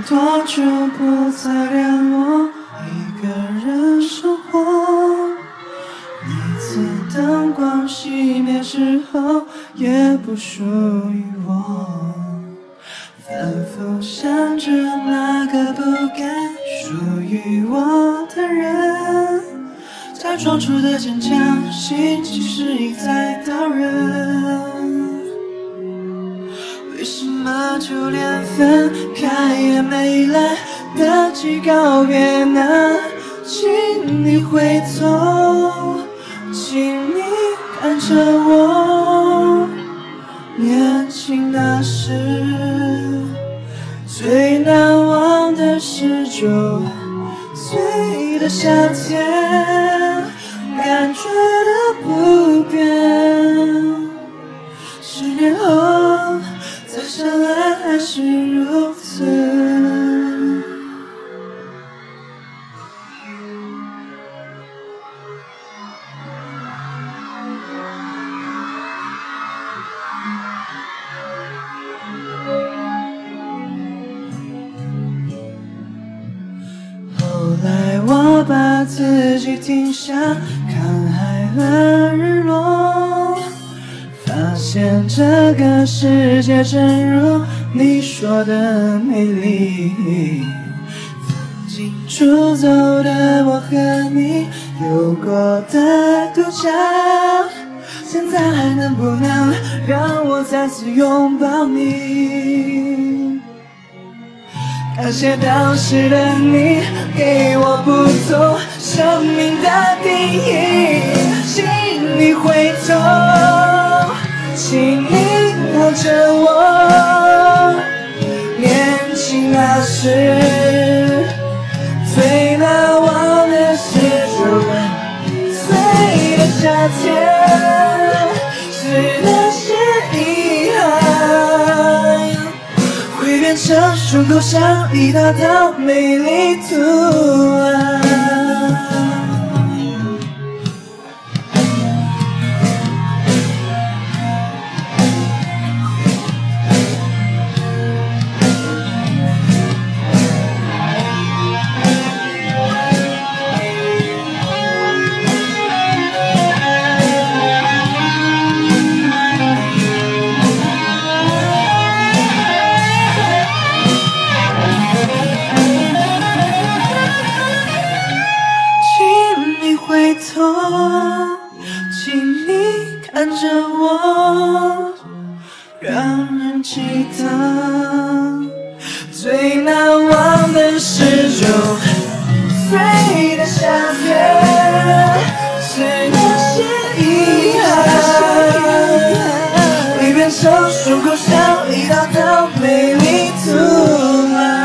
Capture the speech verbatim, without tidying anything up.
多久不再联络？一个人生活，每次灯光熄灭之后，也不属于我。反复想着那个不该属于我的人，假装出的坚强，心其实已在刀刃。为什么就连分开也没来得及告别呢？请你回头，请你看着我，年轻那时最难忘的是九岁的夏天，感觉的不变。十年后再相爱还是如此。后来我把自己停下，看海和日落，发现这个世界正如你说的美丽。曾经出走的我和你有过的独家，现在还能不能让我再次拥抱你？感谢当时的你给我不同生命的定义，请你回头，请你抱着我，年轻那时最难忘的是九岁的夏天，是那些遗憾会变成胸口上一道道美丽图案。回头，请你看着我，让人记得最难忘的是九岁的夏天，是那些遗憾会变成胸口上一道道美丽图案。